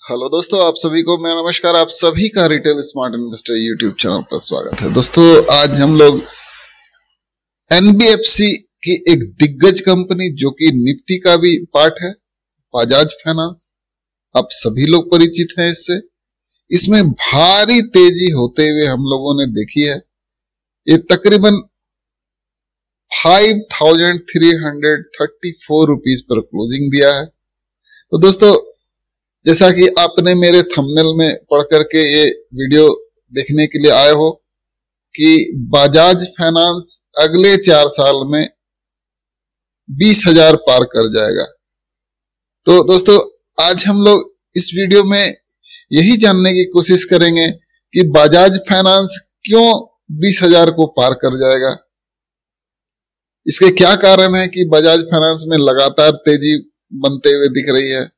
Hello दोस्तों, आप सभी को मेरा नमस्कार। आप सभी का retail smart investor YouTube channel पर स्वागत है। दोस्तों, आज हम लोग एनबीएफसी की एक दिग्गज कंपनी जो कि निफ्टी का भी पार्ट है, बजाज फाइनेंस, आप सभी लोग परिचित हैं इससे। इसमें भारी तेजी होते हुए हम लोगों ने देखी है। ये तकरीबन 5334 रुपीज पर क्लोजिंग दिया है। तो दोस्तों, जैसा कि आपने मेरे थंबनेल में पढ़ करके ये वीडियो देखने के लिए आए हो कि बजाज फाइनेंस अगले 4 साल में 20,000 पार कर जाएगा। तो दोस्तों, आज हम लोग इस वीडियो में यही जानने की कोशिश करेंगे कि बजाज फाइनेंस क्यों 20,000 को पार कर जाएगा। इसके क्या कारण है कि बजाज फाइनेंस में लगातार तेजी बनते हुए दिख रही है।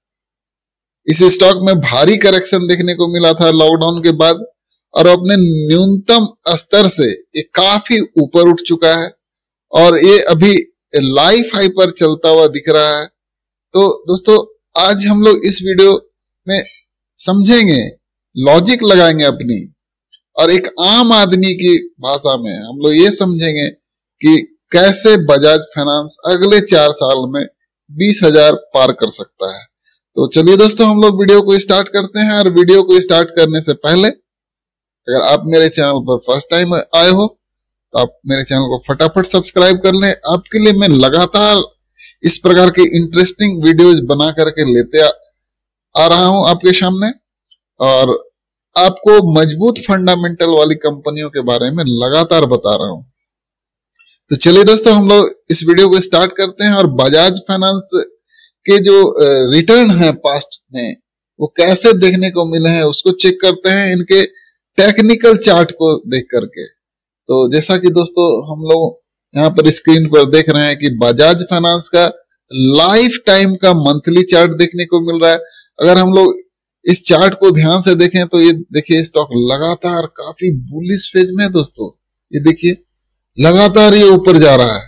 इस स्टॉक में भारी करेक्शन देखने को मिला था लॉकडाउन के बाद, और अपने न्यूनतम स्तर से ये काफी ऊपर उठ चुका है और ये अभी लाइफ हाई पर चलता हुआ दिख रहा है। तो दोस्तों, आज हम लोग इस वीडियो में समझेंगे, लॉजिक लगाएंगे अपनी, और एक आम आदमी की भाषा में हम लोग ये समझेंगे कि कैसे बजाज फाइनेंस अगले 4 साल में 20,000 पार कर सकता है। तो चलिए दोस्तों, हम लोग वीडियो को स्टार्ट करते हैं। और वीडियो को स्टार्ट करने से पहले अगर आप मेरे चैनल पर फर्स्ट टाइम आए हो तो आप मेरे चैनल को फटाफट सब्सक्राइब कर लें। आपके लिए मैं लगातार इस प्रकार के इंटरेस्टिंग वीडियोज बना करके लेते आ रहा हूं आपके सामने, और आपको मजबूत फंडामेंटल वाली कंपनियों के बारे में लगातार बता रहा हूं। तो चलिए दोस्तों, हम लोग इस वीडियो को स्टार्ट करते हैं और बजाज फाइनेंस के जो रिटर्न है पास्ट में वो कैसे देखने को मिले हैं उसको चेक करते हैं इनके टेक्निकल चार्ट को देख करके। तो जैसा कि दोस्तों हम लोग यहाँ पर स्क्रीन पर देख रहे हैं कि बजाज फाइनेंस का लाइफ टाइम का मंथली चार्ट देखने को मिल रहा है। अगर हम लोग इस चार्ट को ध्यान से देखें तो ये देखिए, स्टॉक लगातार काफी बुलिश फेज में है दोस्तों। ये देखिए, लगातार ये ऊपर जा रहा है।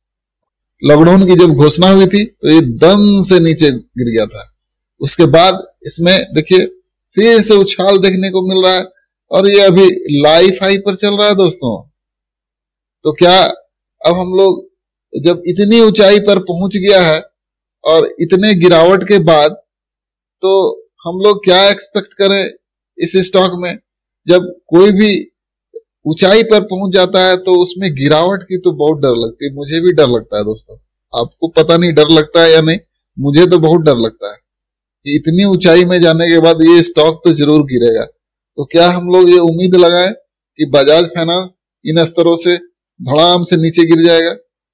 लॉकडाउन की जब घोषणा हुई थी तो ये दम से नीचे गिर गया था। उसके बाद इसमें देखिए फिर से उछाल देखने को मिल रहा है और ये अभी लाइफ हाई पर चल रहा है दोस्तों। तो क्या अब हम लोग जब इतनी ऊंचाई पर पहुंच गया है और इतने गिरावट के बाद, तो हम लोग क्या एक्सपेक्ट करें इस स्टॉक में। जब कोई भी ऊंचाई पर पहुंच जाता है तो उसमें गिरावट की तो बहुत डर लगती है। मुझे भी डर लगता है दोस्तों, आपको पता नहीं डर लगता है या नहीं, मुझे तो बहुत डर लगता है कि इतनी ऊंचाई में जाने के बाद ये स्टॉक तो जरूर गिरेगा। तो क्या हम लोग ये उम्मीद लगाएं कि बजाज फाइनेंस इन स्तरों से धड़ाम से नीचे गिर जाएगा,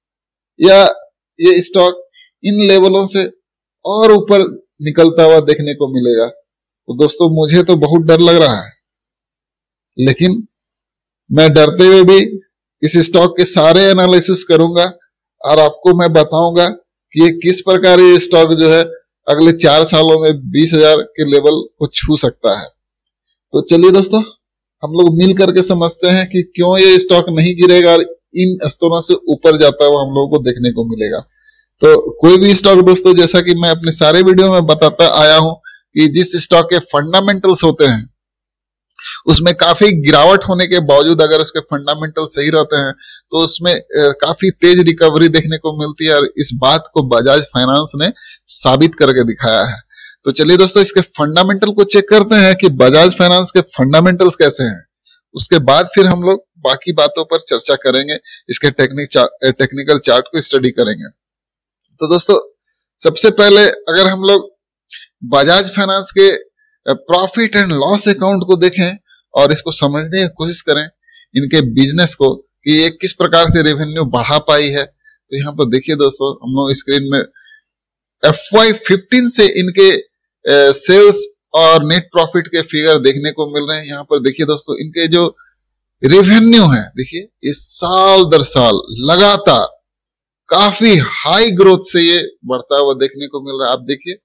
या ये स्टॉक इन लेवलों से और ऊपर निकलता हुआ देखने को मिलेगा। तो दोस्तों, मुझे तो बहुत डर लग रहा है, लेकिन मैं डरते हुए भी इस स्टॉक के सारे एनालिसिस करूंगा और आपको मैं बताऊंगा कि ये किस प्रकार ये स्टॉक जो है अगले 4 सालों में 20,000 के लेवल को छू सकता है। तो चलिए दोस्तों, हम लोग मिल करके समझते हैं कि क्यों ये स्टॉक नहीं गिरेगा और इन स्तरों से ऊपर जाता हुआ हम लोगों को देखने को मिलेगा। तो कोई भी स्टॉक दोस्तों, जैसा कि मैं अपने सारे वीडियो में बताता आया हूं कि जिस स्टॉक के फंडामेंटल्स होते हैं उसमें काफी गिरावट होने के बावजूद अगर उसके फंडामेंटल सही रहते हैं तो उसमें काफी तेज रिकवरी देखने को मिलती है, और इस बात को बजाज फाइनेंस ने साबित करके दिखाया है। तो चलिए दोस्तों, इसके फंडामेंटल को चेक करते हैं कि बजाज फाइनेंस के फंडामेंटल्स कैसे हैं। उसके बाद फिर हम लोग बाकी बातों पर चर्चा करेंगे, इसके टेक्निकल चार्ट को स्टडी करेंगे। तो दोस्तों, सबसे पहले अगर हम लोग बजाज फाइनेंस के प्रॉफिट एंड लॉस अकाउंट को देखें और इसको समझने की कोशिश करें, इनके बिजनेस को, कि ये किस प्रकार से रेवेन्यू बढ़ा पाई है। तो यहाँ पर देखिए दोस्तों, हम लोग स्क्रीन में FY15 से इनके सेल्स और नेट प्रॉफिट के फिगर देखने को मिल रहे हैं। यहाँ पर देखिए दोस्तों, इनके जो रेवेन्यू है, देखिए इस साल दर साल लगातार काफी हाई ग्रोथ से ये बढ़ता हुआ देखने को मिल रहा है। आप देखिए,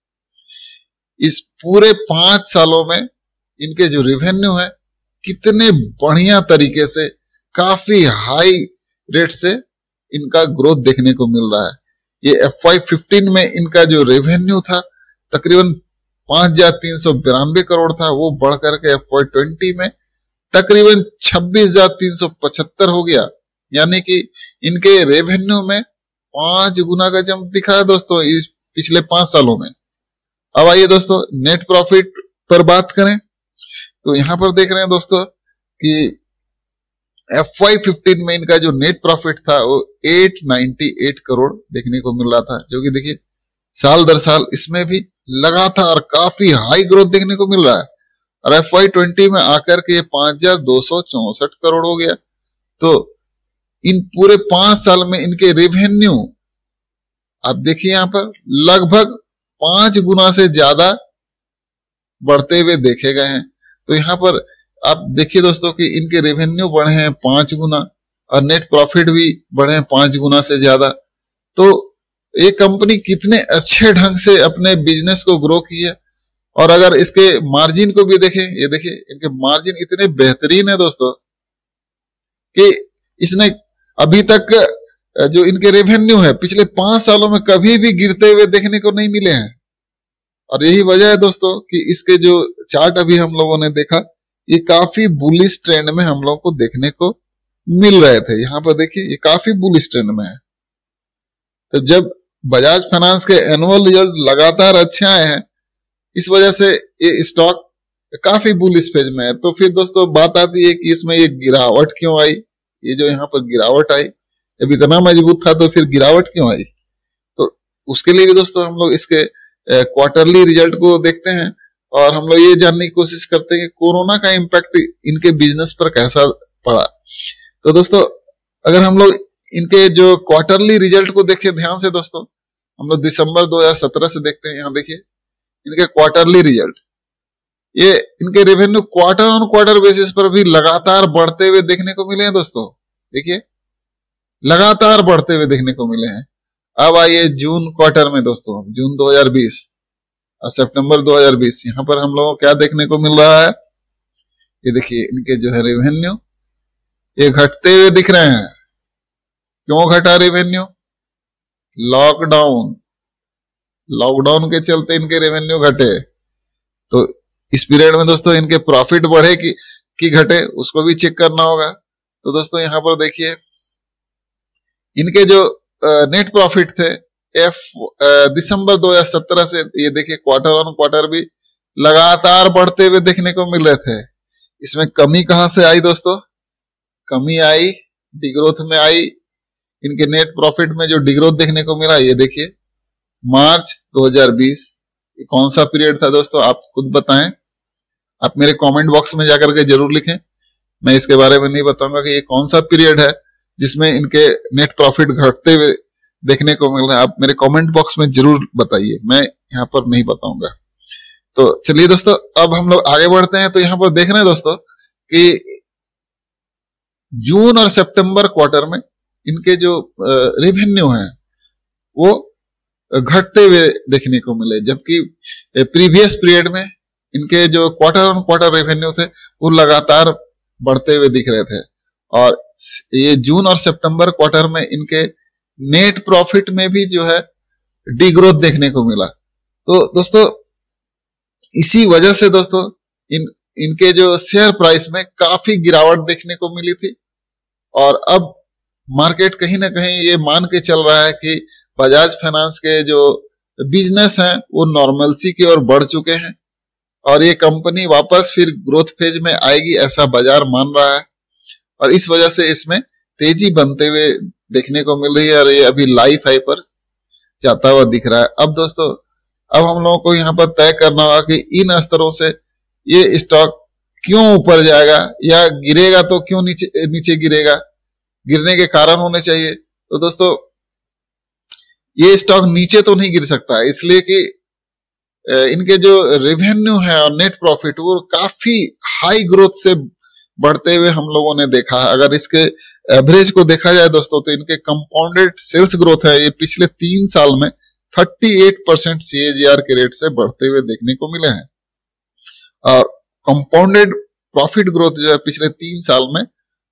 इस पूरे 5 सालों में इनके जो रेवेन्यू है कितने बढ़िया तरीके से काफी हाई रेट से इनका ग्रोथ देखने को मिल रहा है। ये FY15 में इनका जो रेवेन्यू था तकरीबन 5,392 करोड़ था, वो बढ़ करके FY20 में तकरीबन 26,375 हो गया। यानी कि इनके रेवेन्यू में 5 गुना का जंप दिखा है दोस्तों इस पिछले 5 सालों में। अब आइए दोस्तों नेट प्रॉफिट पर बात करें, तो यहां पर देख रहे हैं दोस्तों कि FY15 में इनका जो नेट प्रॉफिट था वो 898 करोड़ देखने को मिल रहा था, जो कि देखिए साल दर साल इसमें भी लगातार काफी हाई ग्रोथ देखने को मिल रहा है। और FY20 में आकर के 5,264 करोड़ हो गया। तो इन पूरे 5 साल में इनके रेवेन्यू आप देखिए यहां पर लगभग 5 गुना से ज्यादा बढ़ते हुए देखे गए हैं। तो यहां पर आप देखिए दोस्तों कि इनके रेवेन्यू बढ़े हैं 5 गुना और नेट प्रॉफिट भी बढ़े हैं 5 गुना से ज्यादा। तो ये कंपनी कितने अच्छे ढंग से अपने बिजनेस को ग्रो की है। और अगर इसके मार्जिन को भी देखें, ये देखिए इनके मार्जिन इतने बेहतरीन है दोस्तों कि इसने अभी तक जो इनके रेवेन्यू है पिछले 5 सालों में कभी भी गिरते हुए देखने को नहीं मिले हैं। और यही वजह है दोस्तों कि इसके जो चार्ट अभी हम लोगों ने देखा, ये काफी बुलिश ट्रेंड में हम लोगों को देखने को मिल रहे थे। यहां पर देखिए ये काफी बुलिश ट्रेंड में है। तो जब बजाज फाइनेंस के एनुअल रिजल्ट लगातार अच्छे आए हैं, इस वजह से ये स्टॉक काफी बुलिश फेज में है। तो फिर दोस्तों बात आती है कि इसमें ये गिरावट क्यों आई। ये जो यहाँ पर गिरावट आई, जब इतना मजबूत था तो फिर गिरावट क्यों आई। तो उसके लिए भी दोस्तों हम लोग इसके क्वार्टरली रिजल्ट को देखते हैं और हम लोग ये जानने की कोशिश करते हैं कि कोरोना का इम्पैक्ट इनके बिजनेस पर कैसा पड़ा। तो दोस्तों अगर हम लोग इनके जो क्वार्टरली रिजल्ट को देखें ध्यान से दोस्तों, हम लोग दिसंबर 2017 से देखते हैं। यहाँ देखिए इनके क्वार्टरली रिजल्ट, ये इनके revenue quarter on quarter basis पर भी लगातार बढ़ते हुए देखने को मिले हैं दोस्तों। देखिए लगातार बढ़ते हुए देखने को मिले हैं। अब आइए जून क्वार्टर में दोस्तों, जून 2020 और सितंबर 2020, यहां पर हम लोगों को क्या देखने को मिल रहा है। ये देखिए इनके जो है रेवेन्यू ये घटते हुए दिख रहे हैं। क्यों घटा रेवेन्यू? लॉकडाउन के चलते इनके रेवेन्यू घटे। तो इस पीरियड में दोस्तों इनके प्रॉफिट बढ़े कि घटे, उसको भी चेक करना होगा। तो दोस्तों यहां पर देखिए इनके जो नेट प्रॉफिट थे दिसंबर 2017 से ये देखिए क्वार्टर ऑन क्वार्टर भी लगातार बढ़ते हुए देखने को मिल रहे थे। इसमें कमी कहां से आई दोस्तों? कमी आई डिग्रोथ में आई। इनके नेट प्रॉफिट में जो डिग्रोथ देखने को मिला, ये देखिए मार्च 2020, ये कौन सा पीरियड था दोस्तों, आप खुद बताएं। आप मेरे कमेंट बॉक्स में जाकर के जरूर लिखें, मैं इसके बारे में नहीं बताऊंगा कि ये कौन सा पीरियड है जिसमें इनके नेट प्रॉफिट घटते हुए देखने को मिल रहा है। आप मेरे कमेंट बॉक्स में जरूर बताइए, मैं यहाँ पर नहीं बताऊंगा। तो चलिए दोस्तों अब हम लोग आगे बढ़ते हैं। तो यहाँ पर देख रहे हैं दोस्तों कि जून और सितंबर क्वार्टर में इनके जो रेवेन्यू है वो घटते हुए देखने को मिले, जबकि प्रीवियस पीरियड में इनके जो क्वार्टर ऑन क्वार्टर रेवेन्यू थे वो लगातार बढ़ते हुए दिख रहे थे। और ये जून और सितंबर क्वार्टर में इनके नेट प्रॉफिट में भी जो है डिग्रोथ देखने को मिला। तो दोस्तों इसी वजह से दोस्तों इनके जो शेयर प्राइस में काफी गिरावट देखने को मिली थी। और अब मार्केट कहीं ना कहीं ये मान के चल रहा है कि बजाज फाइनेंस के जो बिजनेस हैं वो नॉर्मलसी की ओर बढ़ चुके हैं और ये कंपनी वापस फिर ग्रोथ फेज में आएगी, ऐसा बाजार मान रहा है। और इस वजह से इसमें तेजी बनते हुए देखने को मिल रही है और ये अभी लाइफ हाई पर जाता हुआ दिख रहा है। अब दोस्तों अब हम लोगों को यहाँ पर तय करना होगा कि इन स्तरों से ये स्टॉक क्यों ऊपर जाएगा या गिरेगा तो क्यों नीचे गिरेगा, गिरने के कारण होने चाहिए। तो दोस्तों ये स्टॉक नीचे तो नहीं गिर सकता, इसलिए कि इनके जो रेवेन्यू है और नेट प्रॉफिट वो काफी हाई ग्रोथ से बढ़ते हुए हम लोगों ने देखा है। अगर इसके एवरेज को देखा जाए दोस्तों तो इनके कंपाउंडेड सेल्स ग्रोथ है ये पिछले 3 साल में 38% CAGR के रेट से बढ़ते हुए देखने को मिले हैं। और कंपाउंडेड प्रॉफिट ग्रोथ जो है पिछले 3 साल में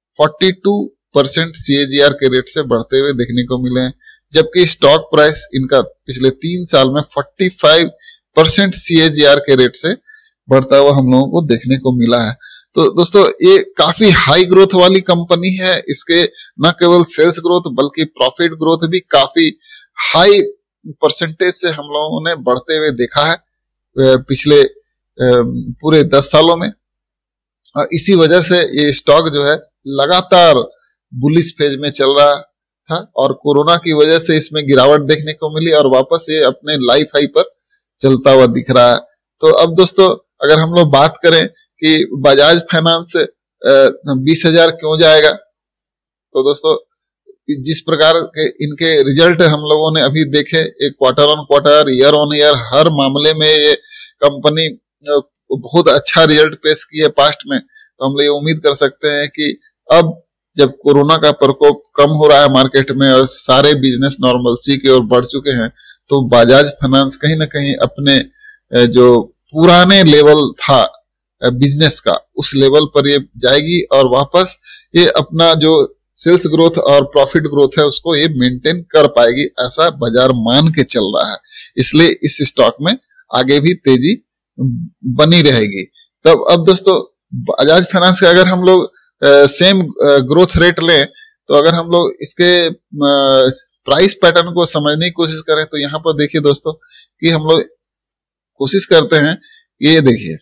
42% CAGR के रेट से बढ़ते हुए देखने को मिले हैं, जबकि स्टॉक प्राइस इनका पिछले 3 साल में परसेंट CAGR के रेट से बढ़ता हुआ हम लोगों को देखने को मिला है। तो दोस्तों ये काफी हाई ग्रोथ वाली कंपनी है। इसके न केवल सेल्स ग्रोथ बल्कि प्रॉफिट ग्रोथ भी काफी हाई परसेंटेज से हम लोगों ने बढ़ते हुए देखा है पिछले पूरे 10 सालों में। इसी वजह से ये स्टॉक जो है लगातार बुलिश फेज में चल रहा था और कोरोना की वजह से इसमें गिरावट देखने को मिली और वापस ये अपने लाइफ हाई पर चलता हुआ दिख रहा है। तो अब दोस्तों अगर हम लोग बात करें कि बजाज फाइनेंस 20,000 क्यों जाएगा, तो दोस्तों जिस प्रकार के इनके रिजल्ट हम लोगों ने अभी देखे, एक quarter on quarter, year on year, हर मामले में ये कंपनी बहुत अच्छा रिजल्ट पेश की है पास्ट में। तो हम लोग ये उम्मीद कर सकते हैं कि अब जब कोरोना का प्रकोप कम हो रहा है मार्केट में और सारे बिजनेस नॉर्मलसी की ओर बढ़ चुके हैं, तो बजाज फाइनेंस कहीं ना कहीं अपने जो पुराने लेवल था बिजनेस का, उस लेवल पर ये जाएगी और वापस ये अपना जो सेल्स ग्रोथ और प्रॉफिट ग्रोथ है उसको ये मेंटेन कर पाएगी, ऐसा बाजार मान के चल रहा है। इसलिए इस स्टॉक में आगे भी तेजी बनी रहेगी। तब अब दोस्तों बजाज फाइनेंस का अगर हम लोग सेम ग्रोथ रेट लें, तो अगर हम लोग इसके प्राइस पैटर्न को समझने की कोशिश करें, तो यहाँ पर देखिए दोस्तों कि हम लोग कोशिश करते हैं, ये देखिए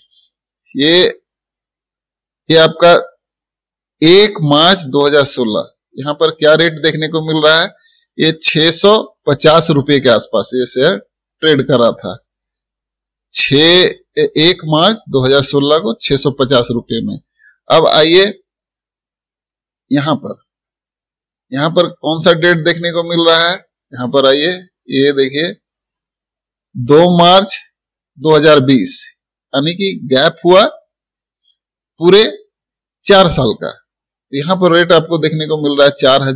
ये आपका 1 मार्च 2016 यहाँ पर क्या रेट देखने को मिल रहा है, ये 650 रुपए के आसपास ये शेयर ट्रेड कर रहा था 1 मार्च 2016 को 650 रुपए में। अब आइए यहाँ पर कौन सा डेट देखने को मिल रहा है, यहाँ पर आइए, ये देखिए 2 मार्च 2020, यानी कि गैप हुआ पूरे 4 साल का। यहाँ पर रेट आपको देखने को मिल रहा है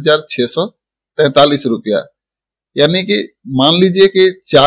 4,643 रुपया, यानी कि मान लीजिए कि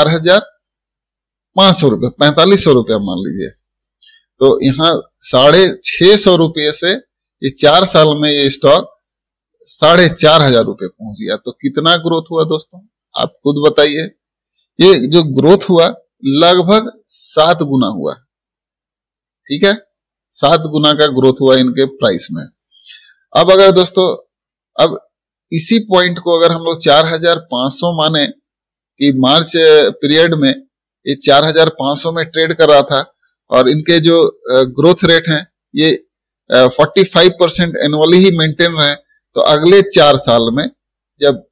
4,500 रुपये, 4,500 रुपया मान लीजिए। तो यहाँ 650 रुपये से ये 4 साल में ये स्टॉक 4,500 रुपये पहुंच गया। तो कितना ग्रोथ हुआ दोस्तों, आप खुद बताइए। ये जो ग्रोथ हुआ लगभग 7 गुना हुआ, ठीक है, 7 गुना का ग्रोथ हुआ इनके प्राइस में। अब अगर दोस्तों अब इसी पॉइंट को अगर हम लोग 4,500 माने कि मार्च पीरियड में ये 4,500 में ट्रेड कर रहा था और इनके जो ग्रोथ रेट हैं ये 45% एनुअली ही मेंटेन रहे, तो अगले 4 साल में जब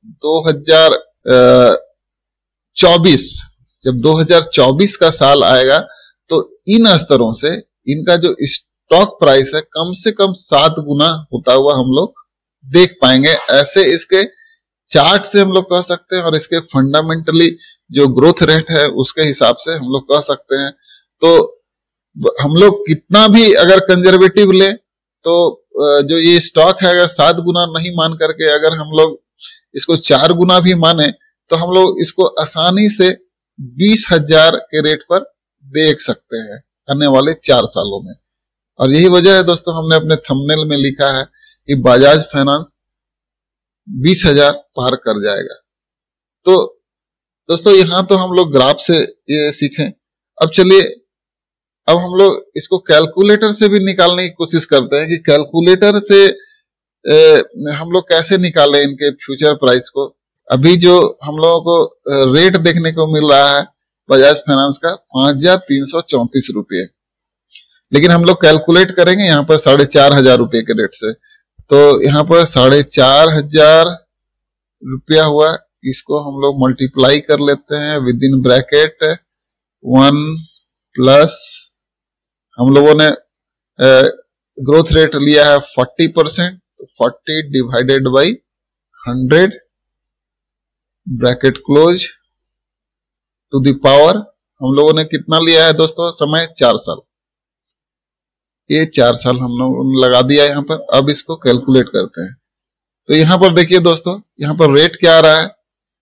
2024 का साल आएगा, तो इन स्तरों से इनका जो स्टॉक प्राइस है कम से कम 7 गुना होता हुआ हम लोग देख पाएंगे। ऐसे इसके चार्ट से हम लोग कह सकते हैं और इसके फंडामेंटली जो ग्रोथ रेट है उसके हिसाब से हम लोग कह सकते हैं। तो हम लोग कितना भी अगर कंजर्वेटिव ले, तो जो ये स्टॉक है अगर 7 गुना नहीं मान करके अगर हम लोग इसको 4 गुना भी माने, तो हम लोग इसको आसानी से 20,000 के रेट पर देख सकते हैं आने वाले 4 सालों में। और यही वजह है दोस्तों हमने अपने थंबनेल में लिखा है कि बजाज फाइनेंस 20,000 पार कर जाएगा। तो दोस्तों यहाँ तो हम लोग ग्राफ से ये सीखें। अब चलिए अब हम लोग इसको कैलकुलेटर से भी निकालने की कोशिश करते हैं कि कैलकुलेटर से हम लोग कैसे निकालें इनके फ्यूचर प्राइस को। अभी जो हम लोगों को रेट देखने को मिल रहा है बजाज फाइनेंस का 5,334 रुपये, लेकिन हम लोग कैलकुलेट करेंगे यहाँ पर 4,500 रुपये के रेट से। तो यहाँ पर 4,500 रुपया हुआ, इसको हम लोग मल्टीप्लाई कर लेते हैं विद इन ब्रैकेट 1 प्लस हम लोगों ने ग्रोथ रेट लिया है 40%, 40 divided by 100 bracket close to the power हम लोगों ने कितना लिया है दोस्तों, समय 4 साल। ये 4 साल हम लोगों ने लगा दिया यहाँ पर। अब इसको कैलकुलेट करते हैं। तो यहाँ पर देखिए दोस्तों, यहाँ पर रेट क्या आ रहा है,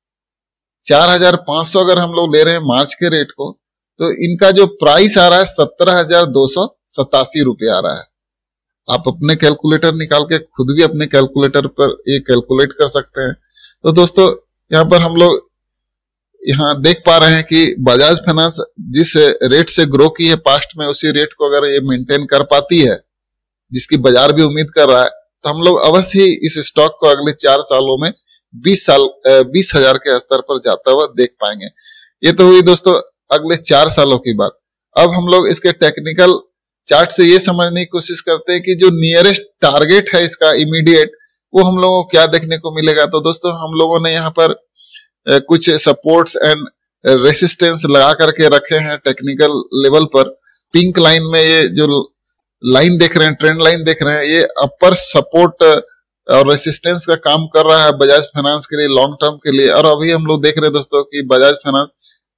4,500 अगर हम लोग ले रहे हैं मार्च के रेट को, तो इनका जो प्राइस आ रहा है 17,287 रुपये आ रहा है। आप अपने कैलकुलेटर निकाल के खुद भी अपने कैलकुलेटर पर ये कैलकुलेट कर सकते हैं। तो दोस्तों यहाँ पर हम लोग यहाँ देख पा रहे हैं कि बजाज फाइनेंस जिस रेट से ग्रो की है पास्ट में, उसी रेट को अगर ये मेंटेन कर पाती है, जिसकी बाजार भी उम्मीद कर रहा है, तो हम लोग अवश्य ही इस स्टॉक को अगले 4 सालों में 20,000 के स्तर पर जाता हुआ देख पाएंगे। ये तो हुई दोस्तों अगले 4 सालों की बात। अब हम लोग इसके टेक्निकल चार्ट से ये समझने की कोशिश करते हैं कि जो नियरेस्ट टारगेट है इसका इमीडिएट, वो हम लोगों को क्या देखने को मिलेगा। तो दोस्तों हम लोगों ने यहाँ पर कुछ सपोर्ट्स एंड रेसिस्टेंस लगा करके रखे हैं टेक्निकल लेवल पर। पिंक लाइन में ये जो लाइन देख रहे हैं, ट्रेंड लाइन देख रहे हैं, ये अपर सपोर्ट और रेसिस्टेंस का काम कर रहा है बजाज फाइनेंस के लिए लॉन्ग टर्म के लिए। और अभी हम लोग देख रहे हैं दोस्तों कि बजाज फाइनेंस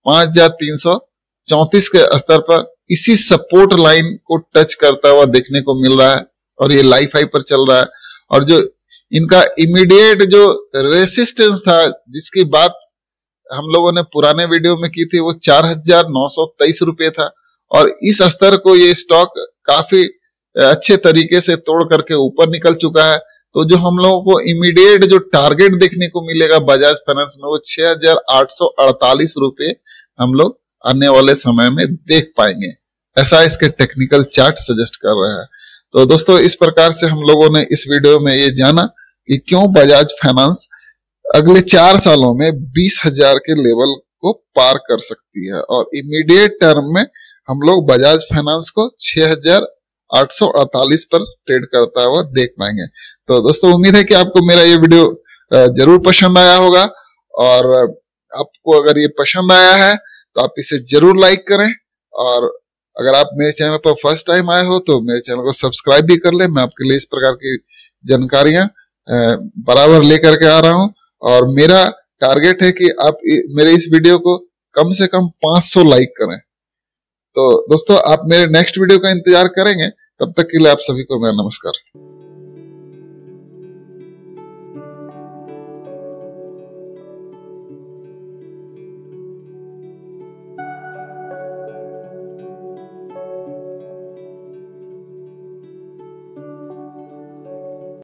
5,334 के स्तर पर इसी सपोर्ट लाइन को टच करता हुआ देखने को मिल रहा है और ये लाइफ हाई पर चल रहा है। और जो इनका इमीडिएट जो रेसिस्टेंस था, जिसकी बात हम लोगों ने पुराने वीडियो में की थी, वो 4,923 रुपये था। और इस स्तर को ये स्टॉक काफी अच्छे तरीके से तोड़ करके ऊपर निकल चुका है। तो जो हम लोगों को इमीडिएट जो टारगेट देखने को मिलेगा बजाज फाइनेंस में, वो 6,848 रुपये हम लोग आने वाले समय में देख पाएंगे, ऐसा इसके टेक्निकल चार्ट सजेस्ट कर रहा है। तो दोस्तों इस प्रकार से हम लोगों ने इस वीडियो में ये जाना कि क्यों बजाज फाइनेंस अगले 4 सालों में 20,000 के लेवल को पार कर सकती है, और इमीडिएट टर्म में हम लोग बजाज फाइनेंस को 6,848 पर ट्रेड करता हुआ देख पाएंगे। तो दोस्तों उम्मीद है कि आपको मेरा ये वीडियो जरूर पसंद आया होगा, और आपको अगर ये पसंद आया है तो आप इसे जरूर लाइक करें, और अगर आप मेरे चैनल पर फर्स्ट टाइम आए हो तो मेरे चैनल को सब्सक्राइब भी कर ले। मैं आपके लिए इस प्रकार की जानकारियां बराबर लेकर के आ रहा हूं, और मेरा टारगेट है कि आप मेरे इस वीडियो को कम से कम 500 लाइक करें। तो दोस्तों आप मेरे नेक्स्ट वीडियो का इंतजार करेंगे, तब तक के लिए आप सभी को मेरा नमस्कार।